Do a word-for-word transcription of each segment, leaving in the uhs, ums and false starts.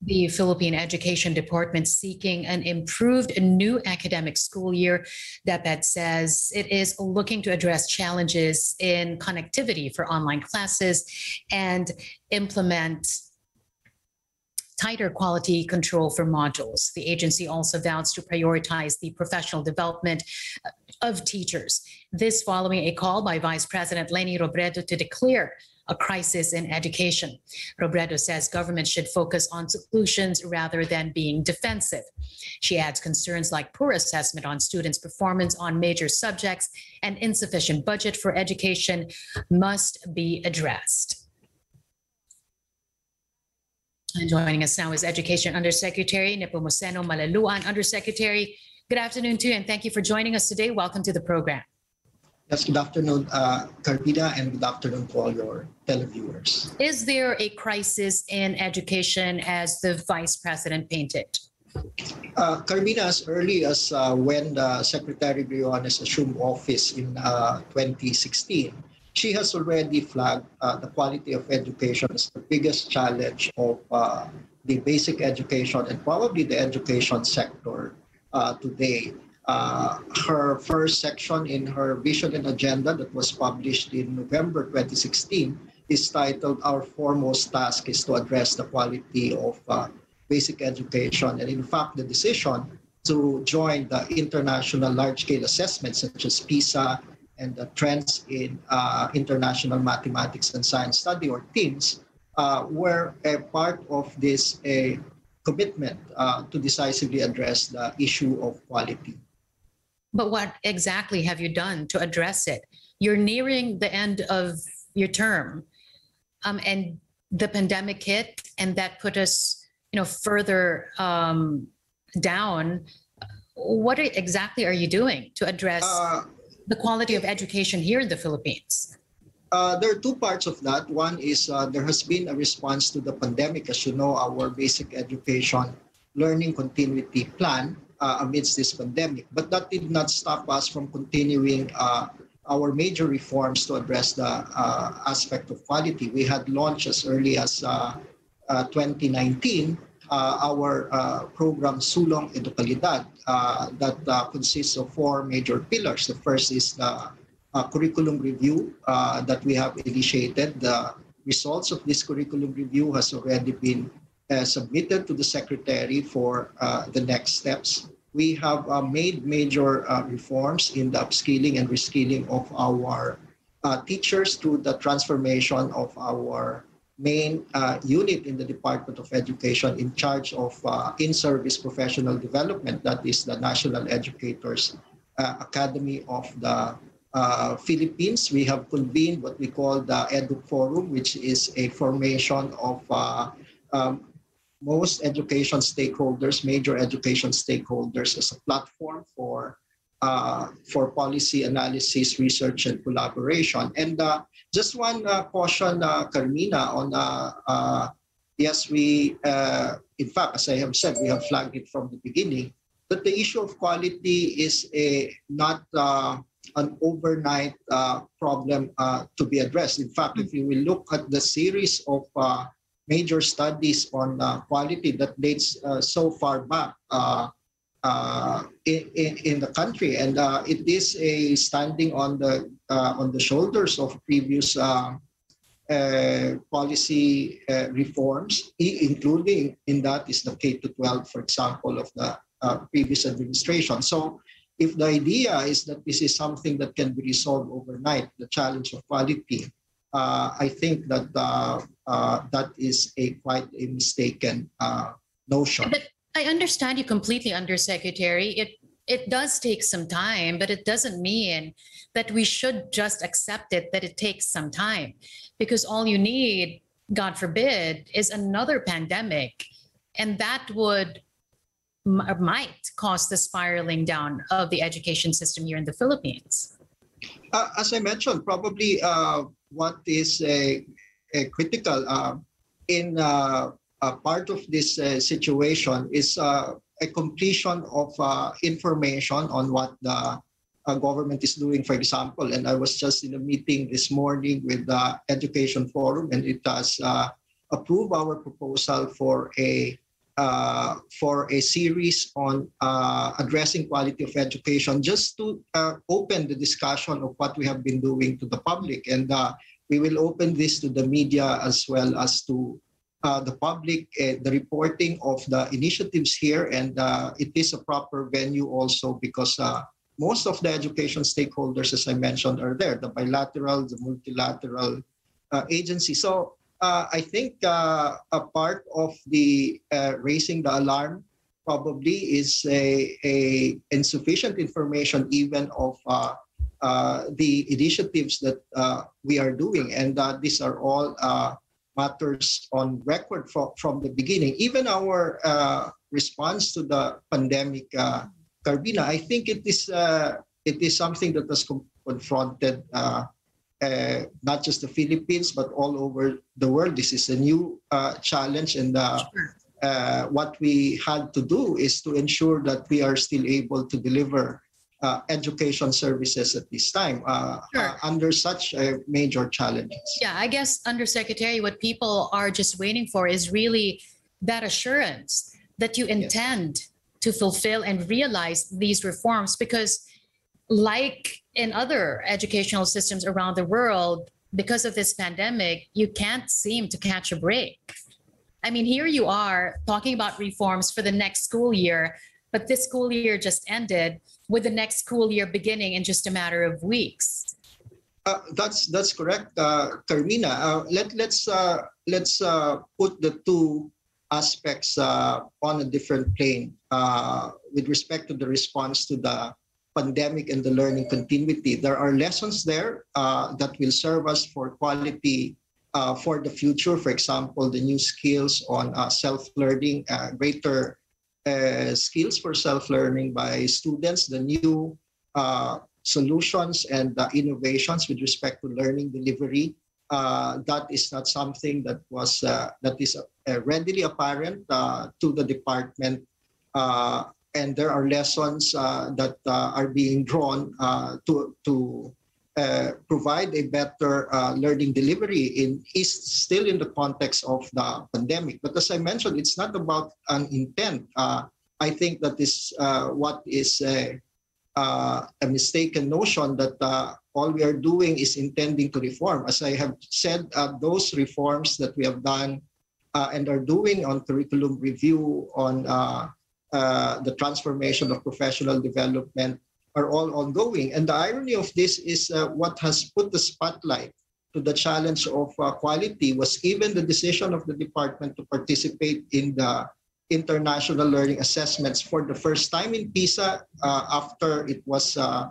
The Philippine Education Department seeking an improved new academic school year. DepEd says it is looking to address challenges in connectivity for online classes and implement tighter quality control for modules. The agency also vows to prioritize the professional development of teachers. This following a call by Vice President Leni Robredo to declare a crisis in education. Robredo says government should focus on solutions rather than being defensive. She adds concerns like poor assessment on students' performance on major subjects and insufficient budget for education must be addressed. And joining us now is Education Undersecretary Nepomuceno Malaluan. Undersecretary, good afternoon to you, and thank you for joining us today. Welcome to the program. Yes, good afternoon, uh, Carmina, and good afternoon to all your televiewers. Is there a crisis in education as the Vice President painted? Uh, Carmina, as early as uh, when the Secretary Briones assumed office in uh, twenty sixteen, she has already flagged uh, the quality of education as the biggest challenge of uh, the basic education and probably the education sector uh, today. Uh, her first section in her vision and agenda that was published in November twenty sixteen is titled "Our Foremost Task is to Address the Quality of uh, Basic Education." And in fact, the decision to join the international large-scale assessments such as PISA and the trends in uh, international mathematics and science study, or TIMSS, uh, were a part of this a commitment uh, to decisively address the issue of quality. But what exactly have you done to address it? You're nearing the end of your term, um, and the pandemic hit, and that put us, you know, further um, down. What are, exactly are you doing to address uh, the quality of education here in the Philippines? Uh, there are two parts of that. One is uh, there has been a response to the pandemic. As you know, our basic education learning continuity plan Uh, amidst this pandemic. But that did not stop us from continuing uh, our major reforms to address the uh, aspect of quality. We had launched as early as uh, uh, twenty nineteen uh, our uh, program Sulong Edukalidad uh, that uh, consists of four major pillars. The first is the uh, curriculum review uh, that we have initiated. The results of this curriculum review has already been Uh, submitted to the Secretary for uh, the next steps. We have uh, made major uh, reforms in the upskilling and reskilling of our uh, teachers through the transformation of our main uh, unit in the Department of Education in charge of uh, in-service professional development, that is the National Educators uh, Academy of the uh, Philippines. We have convened what we call the Edu Forum, which is a formation of uh, um, most education stakeholders, major education stakeholders, as a platform for uh, for policy analysis, research, and collaboration. And uh, just one uh, caution, uh, Carmina, on uh, uh, yes, we, uh, in fact, as I have said, we have flagged it from the beginning, that the issue of quality is a not uh, an overnight uh, problem uh, to be addressed. In fact, if you will look at the series of uh, major studies on uh, quality that dates uh, so far back uh, uh, in, in, in the country, and uh, it is a standing on the uh, on the shoulders of previous uh, uh, policy uh, reforms, including in that is the K to twelve, for example, of the uh, previous administration. So, if the idea is that this is something that can be resolved overnight, the challenge of quality, uh, I think that. Uh, Uh, that is a quite a mistaken uh, notion. But I understand you completely, Undersecretary. It it does take some time, but it doesn't mean that we should just accept it, that it takes some time. Because all you need, God forbid, is another pandemic. And that would might cause the spiraling down of the education system here in the Philippines. Uh, as I mentioned, probably uh, what is a Uh, critical uh, in uh, a part of this uh, situation is uh, a completion of uh, information on what the uh, government is doing, for example. And I was just in a meeting this morning with the Education Forum, and it has uh, approved our proposal for a uh, for a series on uh, addressing quality of education, just to uh, open the discussion of what we have been doing to the public. And uh, we will open this to the media as well as to uh, the public, uh, the reporting of the initiatives here. And uh, it is a proper venue also because uh, most of the education stakeholders, as I mentioned, are there, the bilateral, the multilateral uh, agencies. So uh, I think uh, a part of the uh, raising the alarm probably is a, a insufficient information even of uh, uh, the initiatives that uh, we are doing. And uh, these are all uh, matters on record from, from the beginning. Even our uh, response to the pandemic, uh, Carbina, I think it is uh, it is something that has com- confronted uh, uh, not just the Philippines but all over the world. This is a new uh, challenge, and uh, uh, what we had to do is to ensure that we are still able to deliver uh, education services at this time uh, Sure. uh, under such uh, major challenges. Yeah, I guess, Undersecretary, what people are just waiting for is really that assurance that you intend yes. to fulfill and realize these reforms, because like in other educational systems around the world, because of this pandemic, you can't seem to catch a break. I mean, here you are talking about reforms for the next school year, but this school year just ended with the next school year beginning in just a matter of weeks. Uh, that's that's correct, uh, Carmina. Uh, let let's uh, let's uh, put the two aspects uh, on a different plane uh, with respect to the response to the pandemic and the learning continuity. There are lessons there uh, that will serve us for quality uh, for the future. For example, the new skills on uh, self-learning, uh, greater uh, skills for self-learning by students, the new uh, solutions and uh, innovations with respect to learning delivery. Uh, that is not something that was uh, that is uh, readily apparent uh, to the department, uh, and there are lessons uh, that uh, are being drawn uh, to to uh, provide a better uh, learning delivery in is still in the context of the pandemic. But as I mentioned, it's not about an intent. Uh, I think that is uh, what is a, uh, a mistaken notion that uh, all we are doing is intending to reform. As I have said, uh, those reforms that we have done uh, and are doing on curriculum review, on uh, uh, the transformation of professional development are all ongoing. And the irony of this is uh, what has put the spotlight to the challenge of uh, quality was even the decision of the department to participate in the international learning assessments for the first time in PISA uh, after it was uh,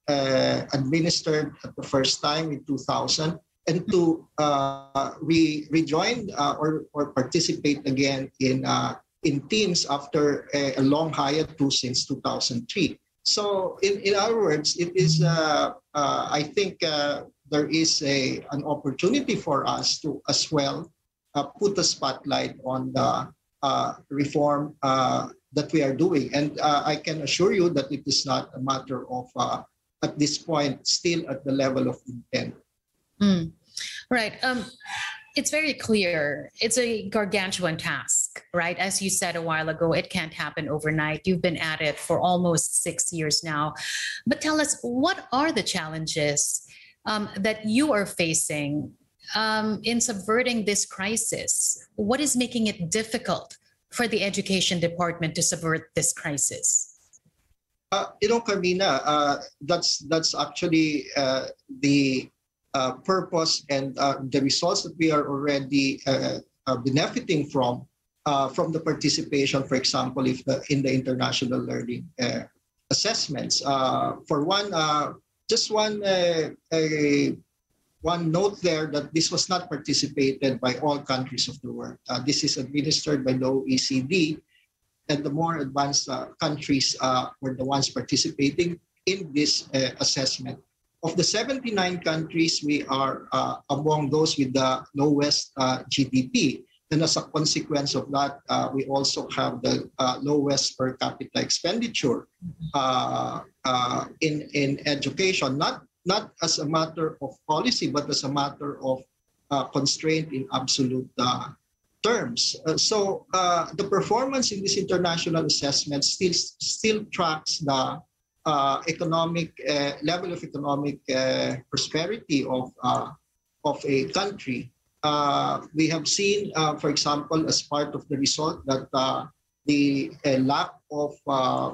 Uh, administered at the first time in two thousand, and to uh, re- rejoin uh, or, or participate again in uh, in teams after a, a long hiatus since two thousand three. So in, in other words, it is uh, uh, I think uh, there is a an opportunity for us to as well uh, put a spotlight on the uh, reform uh, that we are doing, and uh, I can assure you that it is not a matter of uh, at this point, still at the level of intent. Mm. Right. Um, it's very clear. It's a gargantuan task, right? As you said a while ago, it can't happen overnight. You've been at it for almost six years now. But tell us, what are the challenges um, that you are facing um, in subverting this crisis? What is making it difficult for the Education Department to subvert this crisis? Uh, you know, Carmina, uh, that's that's actually uh, the uh, purpose and uh, the results that we are already uh, uh, benefiting from uh, from the participation, for example, if the, in the international learning uh, assessments. Uh, for one, uh, just one uh, a, one note there that this was not participated by all countries of the world. Uh, this is administered by the O E C D. And the more advanced uh, countries uh, were the ones participating in this uh, assessment. Of the seventy-nine countries, we are uh, among those with the lowest uh, G D P. And as a consequence of that, uh, we also have the uh, lowest per capita expenditure uh, uh, in, in education, not, not as a matter of policy, but as a matter of uh, constraint in absolute uh, terms. Uh, so uh, the performance in this international assessment still still tracks the uh, economic uh, level of economic uh, prosperity of uh, of a country. Uh, we have seen, uh, for example, as part of the result, that uh, the uh, lack of uh,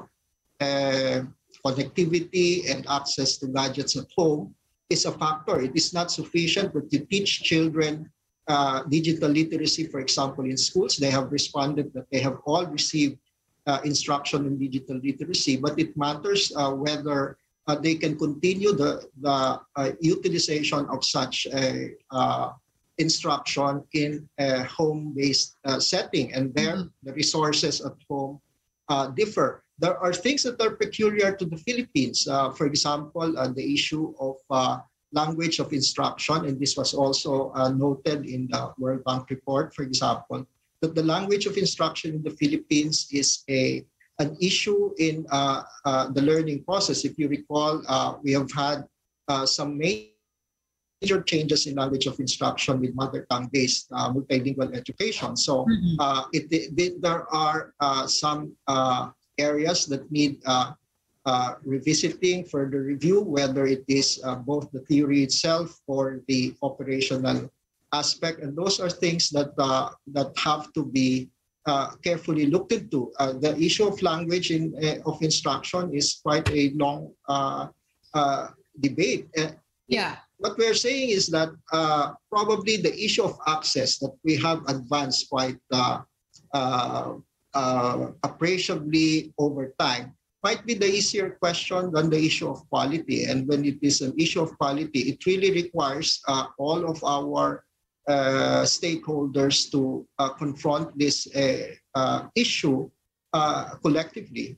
uh, connectivity and access to gadgets at home is a factor. It is not sufficient to teach children uh, digital literacy, for example, in schools. They have responded that they have all received uh, instruction in digital literacy, but it matters uh, whether uh, they can continue the, the uh, utilization of such a uh, instruction in a home-based uh, setting, and there mm-hmm. the resources at home uh, differ. There are things that are peculiar to the Philippines. Uh, for example, uh, the issue of uh, language of instruction, and this was also uh, noted in the World Bank report, for example, that the language of instruction in the Philippines is a an issue in uh, uh, the learning process. If you recall, uh, we have had uh, some major major changes in language of instruction with mother tongue-based uh, multilingual education. So mm-hmm. uh, it, it, there are uh, some uh, areas that need uh, uh, revisiting, further review, whether it is uh, both the theory itself or the operational aspect. And those are things that, uh, that have to be uh, carefully looked into. Uh, the issue of language in, uh, of instruction is quite a long uh, uh, debate. Uh, yeah. What we're saying is that uh, probably the issue of access that we have advanced quite uh, uh, uh, appreciably over time might be the easier question than the issue of quality. And when it is an issue of quality, it really requires uh, all of our uh, stakeholders to uh, confront this uh, uh, issue uh, collectively.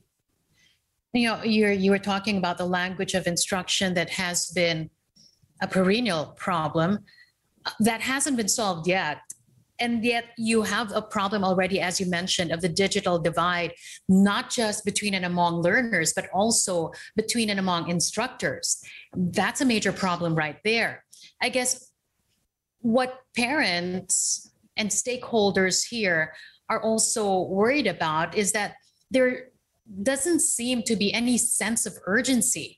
You know, you're, you were talking about the language of instruction that has been a perennial problem that hasn't been solved yet. And yet you have a problem already, as you mentioned, of the digital divide, not just between and among learners, but also between and among instructors. That's a major problem right there. I guess what parents and stakeholders here are also worried about is that there doesn't seem to be any sense of urgency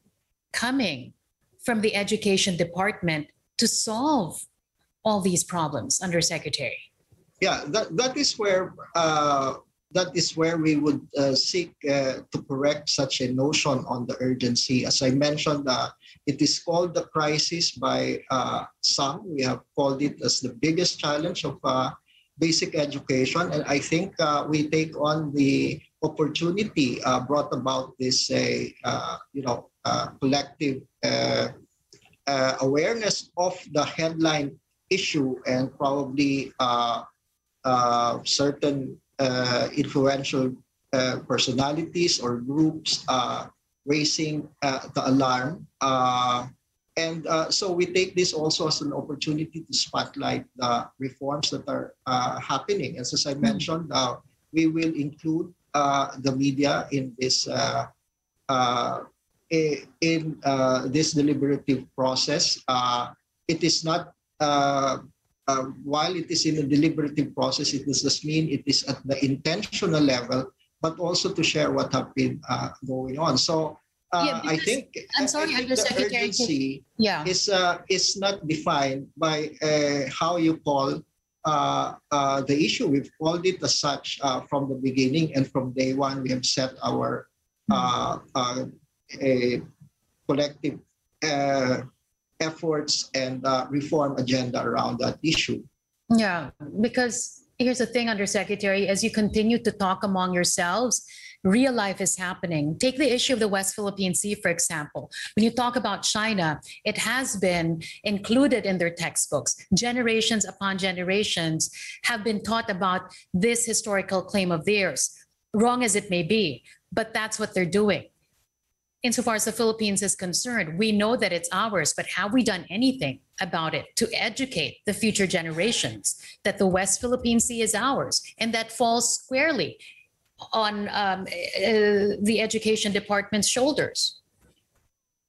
coming from the Education Department to solve all these problems, Undersecretary. Yeah, that, that is where uh, that is where we would uh, seek uh, to correct such a notion on the urgency. As I mentioned, uh, it is called the crisis by uh, some. We have called it as the biggest challenge of uh, basic education, and I think uh, we take on the opportunity uh, brought about this, uh, uh, you know, uh, collective uh, uh, awareness of the headline issue, and probably uh, uh, certain uh, influential uh, personalities or groups uh, raising uh, the alarm. Uh, and uh, so we take this also as an opportunity to spotlight the reforms that are uh, happening. As, as I mentioned, uh, we will include uh, the media in this uh, uh, in uh, this deliberative process. Uh, it is not Uh, uh, while it is in a deliberative process, it does not mean it is at the intentional level, but also to share what have been uh, going on. So uh, yeah, I think, I'm sorry, I think the urgency yeah. is uh, is not defined by uh, how you call uh, uh, the issue. We've called it as such uh, from the beginning, and from day one we have set our uh, uh, a collective Uh, efforts and uh, reform agenda around that issue. Yeah, because here's the thing, Undersecretary, as you continue to talk among yourselves, real life is happening. Take the issue of the West Philippine Sea, for example. When you talk about China, it has been included in their textbooks. Generations upon generations have been taught about this historical claim of theirs, wrong as it may be, but that's what they're doing. Insofar as the Philippines is concerned, we know that it's ours, but have we done anything about it to educate the future generations that the West Philippine Sea is ours? And that falls squarely on um, uh, the Education Department's shoulders.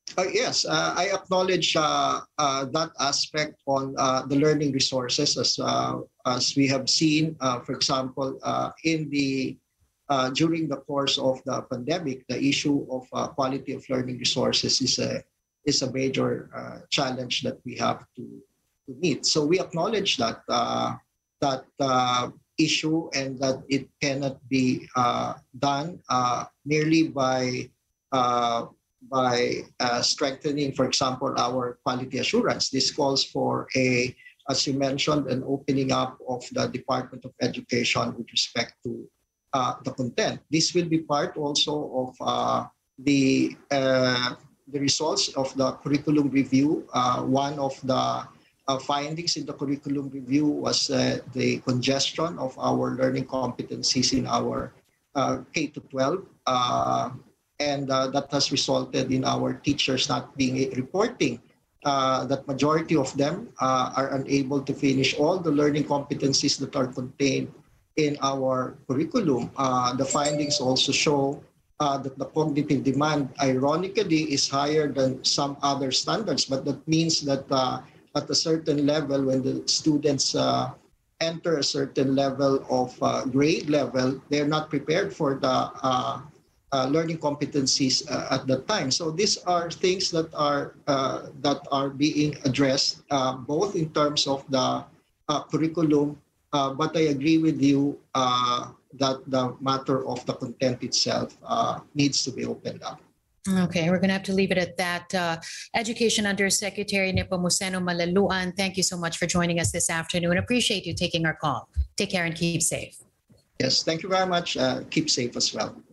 Uh, yes, uh, I acknowledge uh, uh, that aspect on uh, the learning resources as uh, as we have seen, uh, for example, uh, in the uh, during the course of the pandemic, the issue of uh, quality of learning resources is a is a major uh, challenge that we have to, to meet. So we acknowledge that uh, that uh, issue and that it cannot be uh, done uh, merely by uh, by uh, strengthening, for example, our quality assurance. This calls for a, as you mentioned, an opening up of the Department of Education with respect to uh, the content. This will be part also of uh, the uh, the results of the curriculum review. Uh, one of the uh, findings in the curriculum review was uh, the congestion of our learning competencies in our uh, K to twelve. Uh, and uh, that has resulted in our teachers not being reporting uh, that majority of them uh, are unable to finish all the learning competencies that are contained in our curriculum. Uh, the findings also show uh, that the cognitive demand, ironically, is higher than some other standards, but that means that uh, at a certain level, when the students uh, enter a certain level of uh, grade level, they're not prepared for the uh, Uh, learning competencies uh, at that time. So these are things that are uh, that are being addressed uh, both in terms of the uh, curriculum, uh, but I agree with you uh, that the matter of the content itself uh, needs to be opened up. Okay, we're going to have to leave it at that. Uh, Education Undersecretary Nepomuceno Malaluan, thank you so much for joining us this afternoon. Appreciate you taking our call. Take care and keep safe. Yes, thank you very much. Uh, keep safe as well.